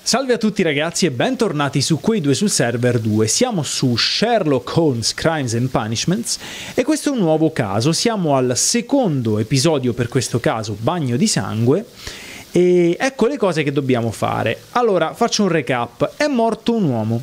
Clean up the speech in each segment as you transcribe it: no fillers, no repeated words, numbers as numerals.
Salve a tutti ragazzi e bentornati su Quei Due sul server 2. Siamo su Sherlock Holmes Crimes and Punishments e questo è un nuovo caso. Siamo al secondo episodio per questo caso, Bagno di sangue, e ecco le cose che dobbiamo fare. Allora, faccio un recap. È morto un uomo,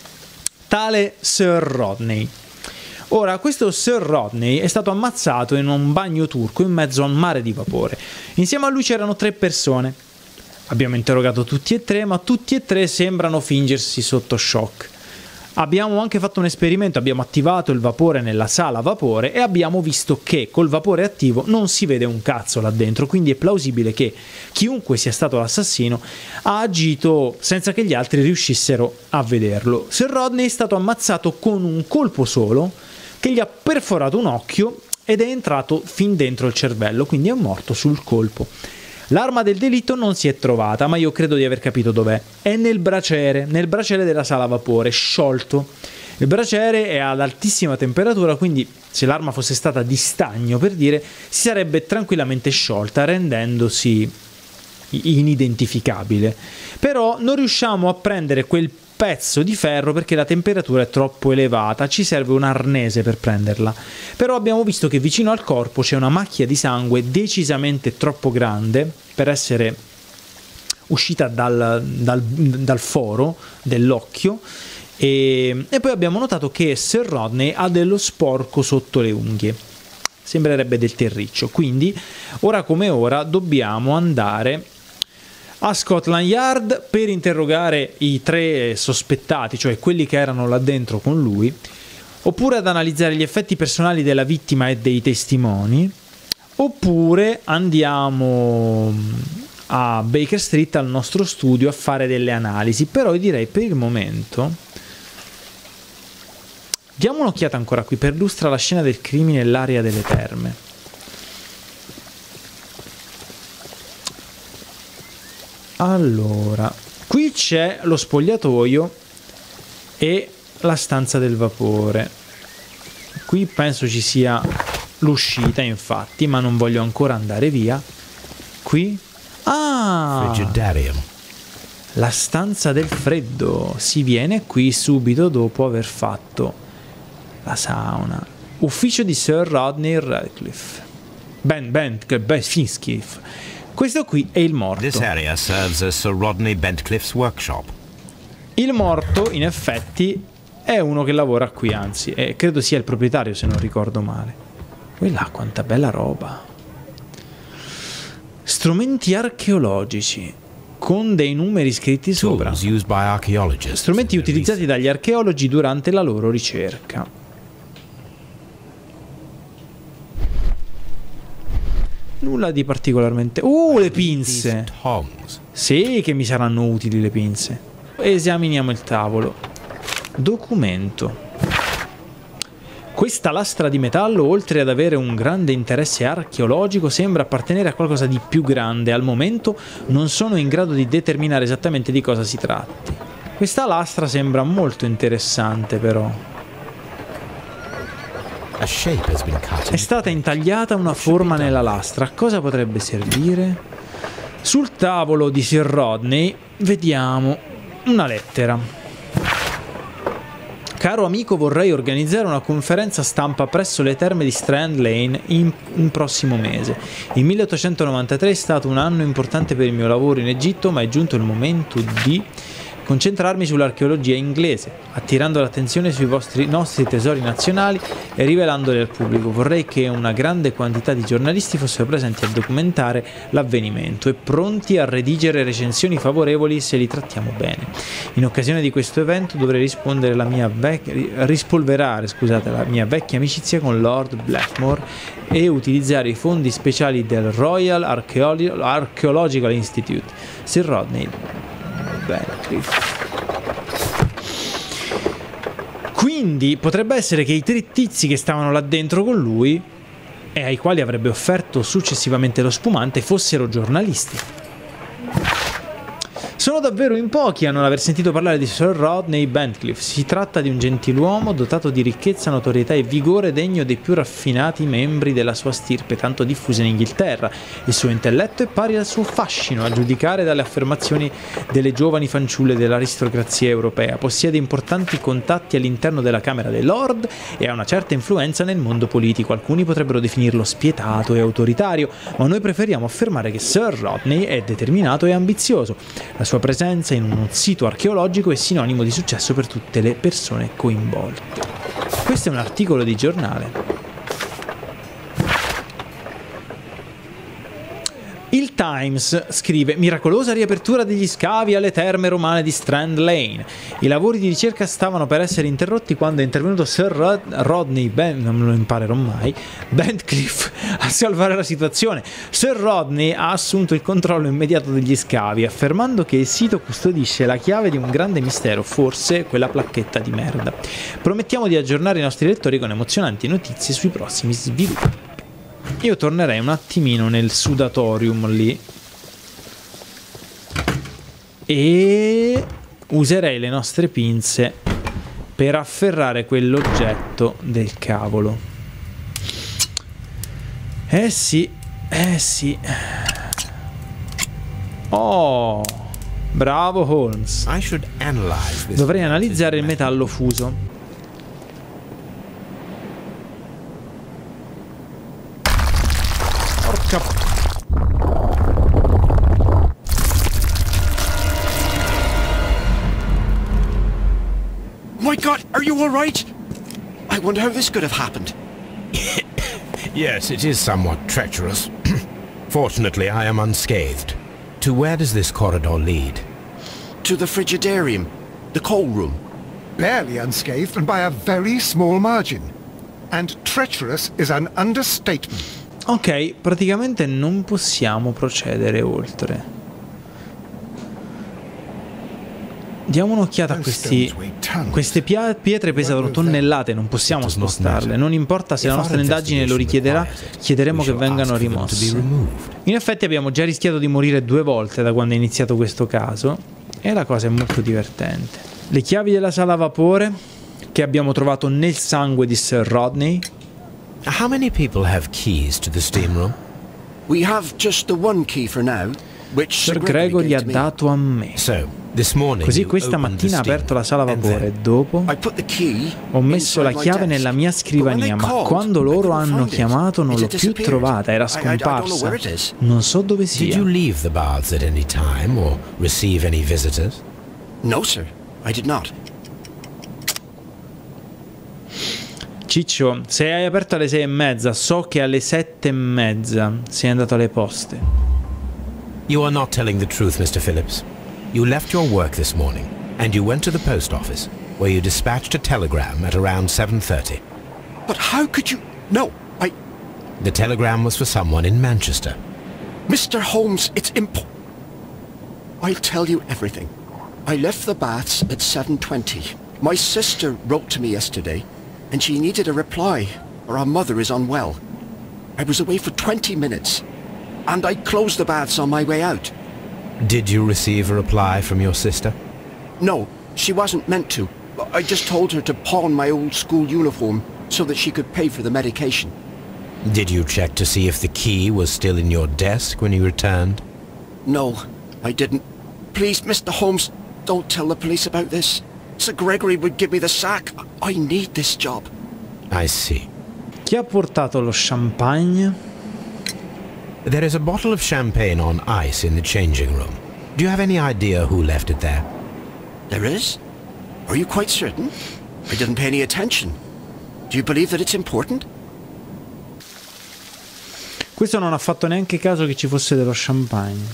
tale Sir Rodney. Ora, questo Sir Rodney è stato ammazzato in un bagno turco in mezzo a un mare di vapore. Insieme a lui c'erano 3 persone. Abbiamo interrogato tutti e 3, ma tutti e 3 sembrano fingersi sotto shock. Abbiamo anche fatto un esperimento, abbiamo attivato il vapore nella sala a vapore e abbiamo visto che col vapore attivo non si vede un cazzo là dentro, quindi è plausibile che chiunque sia stato l'assassino ha agito senza che gli altri riuscissero a vederlo. Sir Rodney è stato ammazzato con un colpo solo che gli ha perforato un occhio ed è entrato fin dentro il cervello, quindi è morto sul colpo. L'arma del delitto non si è trovata, ma io credo di aver capito dov'è. È nel braciere della sala a vapore, sciolto. Il braciere è ad altissima temperatura, quindi se l'arma fosse stata di stagno, per dire, si sarebbe tranquillamente sciolta, rendendosi inidentificabile. Però non riusciamo a prendere quel pezzo di ferro perché la temperatura è troppo elevata, ci serve un arnese per prenderla. Però abbiamo visto che vicino al corpo c'è una macchia di sangue decisamente troppo grande per essere uscita dal foro dell'occhio e poi abbiamo notato che Sir Rodney ha dello sporco sotto le unghie, sembrerebbe del terriccio. Quindi ora come ora dobbiamo andare a Scotland Yard per interrogare i 3 sospettati, cioè quelli che erano là dentro con lui, oppure ad analizzare gli effetti personali della vittima e dei testimoni, oppure andiamo a Baker Street al nostro studio a fare delle analisi. Però io direi per il momento diamo un'occhiata ancora qui, perlustra la scena del crimine e l'area delle terme. Allora, qui c'è lo spogliatoio e la stanza del vapore. Qui penso ci sia l'uscita, infatti, ma non voglio ancora andare via. Qui? Ah! Frigidarium. La stanza del freddo. Si viene qui subito dopo aver fatto la sauna. Ufficio di Sir Rodney Radcliffe. Finscliffe. Questo qui è il morto. This area serves as Sir Rodney Bentcliffe's workshop. Il morto, in effetti, è uno che lavora qui, anzi, e credo sia il proprietario, se non ricordo male. Quella, quanta bella roba. Strumenti archeologici con dei numeri scritti sopra. Strumenti utilizzati dagli archeologi durante la loro ricerca. Nulla di particolarmente... le pinze! Sì, che mi saranno utili le pinze. Esaminiamo il tavolo. Documento. Questa lastra di metallo, oltre ad avere un grande interesse archeologico, sembra appartenere a qualcosa di più grande. Al momento non sono in grado di determinare esattamente di cosa si tratti. Questa lastra sembra molto interessante, però. È stata intagliata una forma nella lastra. A cosa potrebbe servire? Sul tavolo di Sir Rodney vediamo una lettera. Caro amico, vorrei organizzare una conferenza stampa presso le terme di Strand Lane in prossimo mese. Il 1893 è stato un anno importante per il mio lavoro in Egitto, ma è giunto il momento di concentrarmi sull'archeologia inglese, attirando l'attenzione sui nostri tesori nazionali e rivelandoli al pubblico. Vorrei che una grande quantità di giornalisti fossero presenti a documentare l'avvenimento e pronti a redigere recensioni favorevoli se li trattiamo bene. In occasione di questo evento dovrei rispolverare la mia vecchia amicizia con Lord Blackmore e utilizzare i fondi speciali del Royal Archaeological Institute. Sir Rodney Bentcliffe. Quindi potrebbe essere che i 3 tizi che stavano là dentro con lui e ai quali avrebbe offerto successivamente lo spumante fossero giornalisti. Sono davvero in pochi a non aver sentito parlare di Sir Rodney Bentcliffe. Si tratta di un gentiluomo dotato di ricchezza, notorietà e vigore degno dei più raffinati membri della sua stirpe, tanto diffusa in Inghilterra. Il suo intelletto è pari al suo fascino, a giudicare dalle affermazioni delle giovani fanciulle dell'aristocrazia europea. Possiede importanti contatti all'interno della Camera dei Lord e ha una certa influenza nel mondo politico. Alcuni potrebbero definirlo spietato e autoritario, ma noi preferiamo affermare che Sir Rodney è determinato e ambizioso. La sua presenza in un sito archeologico è sinonimo di successo per tutte le persone coinvolte. Questo è un articolo di giornale. Il Times scrive: miracolosa riapertura degli scavi alle terme romane di Strand Lane. I lavori di ricerca stavano per essere interrotti quando è intervenuto Sir Rodney non me lo imparerò mai, Bentcliffe a salvare la situazione. Sir Rodney ha assunto il controllo immediato degli scavi, affermando che il sito custodisce la chiave di un grande mistero, forse quella placchetta di merda. Promettiamo di aggiornare i nostri lettori con emozionanti notizie sui prossimi sviluppi. Io tornerei un attimino nel sudatorium lì e userei le nostre pinze per afferrare quell'oggetto del cavolo. Eh sì. Oh, bravo Holmes. Dovrei analizzare il metallo fuso. My God, are you all right? I wonder how this could have happened. Yes, it is somewhat treacherous. Fortunately, I am unscathed. To where does this corridor lead? To the frigidarium, the coal room. Barely unscathed and by a very small margin. And treacherous is an understatement. Ok, praticamente non possiamo procedere oltre. Diamo un'occhiata a queste pietre pesano tonnellate, non possiamo spostarle. Non importa se la nostra indagine lo richiederà, chiederemo che vengano rimosse. In effetti abbiamo già rischiato di morire 2 volte da quando è iniziato questo caso e la cosa è molto divertente. Le chiavi della sala a vapore che abbiamo trovato nel sangue di Sir Rodney. How many people have keys to the steam room? We have just the one key for now, which Sir Gregory ha dato a me. Così questa mattina ha aperto la sala a vapore e dopo ho messo la chiave nella mia scrivania, ma quando loro hanno chiamato non l'ho più trovata, era scomparsa. Non so dove sia. Did you leave the baths at any time or receive any visitors? No, sir, I did not. Ciccio, se hai aperto alle 6:30, so che alle 7:30 sei andato alle poste. You are not telling the truth, Mr. Phillips. You left your work this morning, and you went to the post office, where you dispatched a telegram at around 7:30. But how could you... No, The telegram was for someone in Manchester. Mr. Holmes, it's I'll tell you everything. I left the baths at 7:20. My sister wrote to me yesterday, and she needed a reply, or our mother is unwell. I was away for 20 minutes, and I closed the baths on my way out. Did you receive a reply from your sister? No, she wasn't meant to. I just told her to pawn my old school uniform so that she could pay for the medication. Did you check to see if the key was still in your desk when you returned? No, I didn't. Please, Mr. Holmes, don't tell the police about this. Sir Gregory would give me the sack. I need this job. I see. Chi ha portato lo champagne? There is a bottle of champagne on ice in the changing room. Do you have any idea who left it there? There is? Are you quite certain? I didn't pay any attention. Do you believe that it's important? Questo non ha fatto neanche caso che ci fosse dello champagne.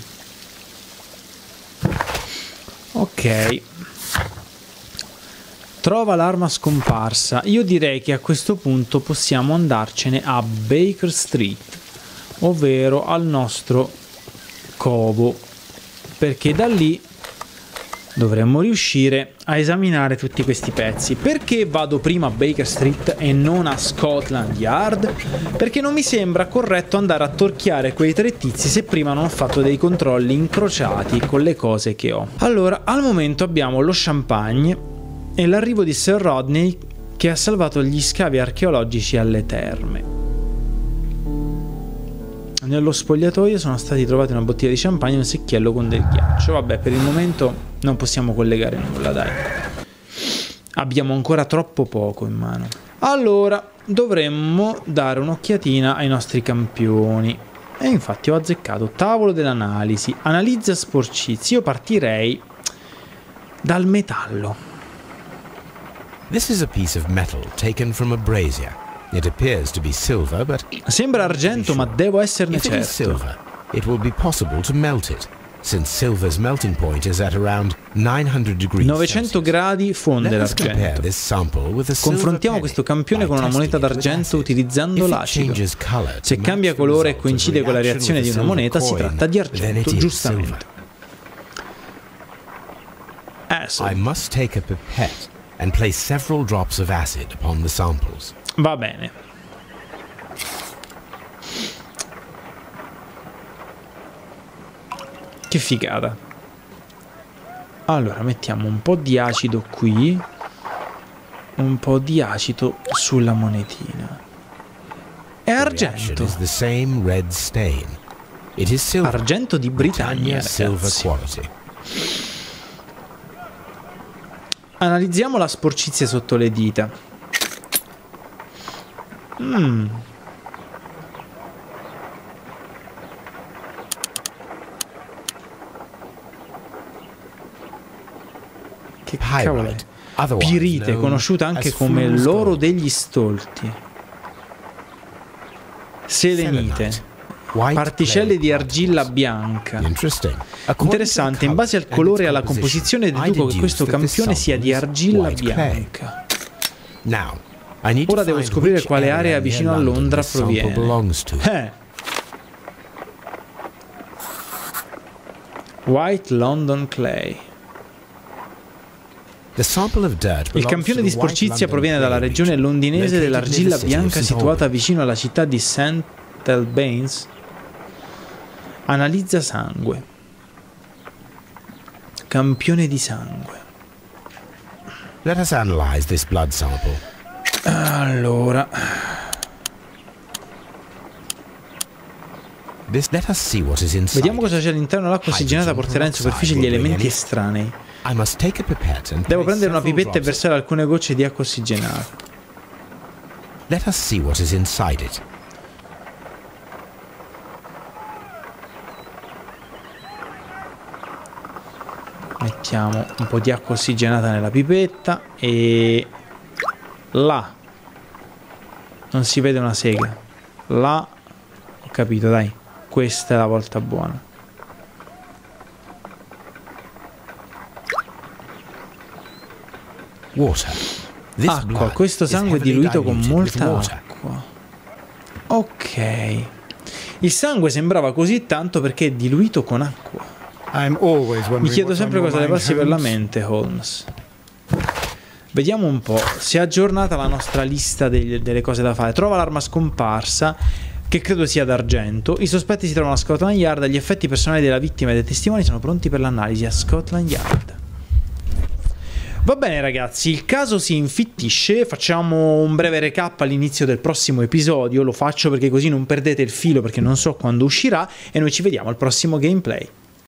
Ok. Trova l'arma scomparsa. Io direi che a questo punto possiamo andarcene a Baker Street, ovvero al nostro covo, perché da lì dovremmo riuscire a esaminare tutti questi pezzi. Perché vado prima a Baker Street e non a Scotland Yard? Perché non mi sembra corretto andare a torchiare quei 3 tizi se prima non ho fatto dei controlli incrociati con le cose che ho. Allora, al momento abbiamo lo champagne e l'arrivo di Sir Rodney che ha salvato gli scavi archeologici alle terme. Nello spogliatoio sono stati trovati una bottiglia di champagne e un secchiello con del ghiaccio. Vabbè, per il momento non possiamo collegare nulla, dai. Abbiamo ancora troppo poco in mano. Allora, dovremmo dare un'occhiatina ai nostri campioni. E infatti ho azzeccato. Tavolo dell'analisi. Analizza sporcizie. Io partirei dal metallo. This is a piece of metal taken from a brazier. It appears to be silver, but sembra argento, ma devo esserne if it is certo. silver, it will be possible to melt it, since silver's melting point is at around 900 degrees 900 gradi fonde Let us compare l'argento. this sample with a silver Confrontiamo penny questo campione by con una moneta testing it with d'argento acid. utilizzando If it l'acido. changes color to Se match cambia the colore e result of coincide the con la reaction reazione with di a una silver moneta, si coin, tratta di then it argento, is giustamente. silver. I must take a pipette and place several drops of acid upon the samples. Va bene. Che figata. Allora, mettiamo un po' di acido qui, un po' di acido sulla monetina. È argento. Is the same red stain. It is silver. Argento di Britannia, Silver ragazzi. quality. Analizziamo la sporcizia sotto le dita. Che cavolo è? Pirite, conosciuta anche come l'oro degli stolti. Selenite. Particelle di argilla bianca. Interessante, in base al colore e alla composizione deduco che questo campione sia di argilla bianca. Ora devo scoprire quale area vicino a Londra proviene. White London Clay. Il campione di sporcizia proviene dalla regione londinese dell'argilla bianca situata vicino alla città di St. Albans. Analizza sangue. Campione di sangue. Let us analyze this blood sample. Allora, Let us see what is inside. vediamo cosa c'è all'interno. L'acqua ossigenata porterà in superficie gli elementi estranei. I must take a pipette and Devo place prendere una several pipetta e drops. versare alcune gocce di acqua ossigenata. Let us see what is inside it. Mettiamo un po' di acqua ossigenata nella pipetta e là non si vede una sega. Là ho capito, dai, questa è la volta buona. Water. This Acqua, blood questo is sangue è heavily diluito con diluted with molta water. acqua. Ok. Il sangue sembrava così tanto perché è diluito con acqua. Mi chiedo sempre cosa le passi per la mente, Holmes. Vediamo un po'. Si è aggiornata la nostra lista delle cose da fare. Trova l'arma scomparsa, che credo sia d'argento. I sospetti si trovano a Scotland Yard. Gli effetti personali della vittima e dei testimoni sono pronti per l'analisi a Scotland Yard. Va bene ragazzi, il caso si infittisce. Facciamo un breve recap all'inizio del prossimo episodio. Lo faccio perché così non perdete il filo, perché non so quando uscirà. E noi ci vediamo al prossimo gameplay.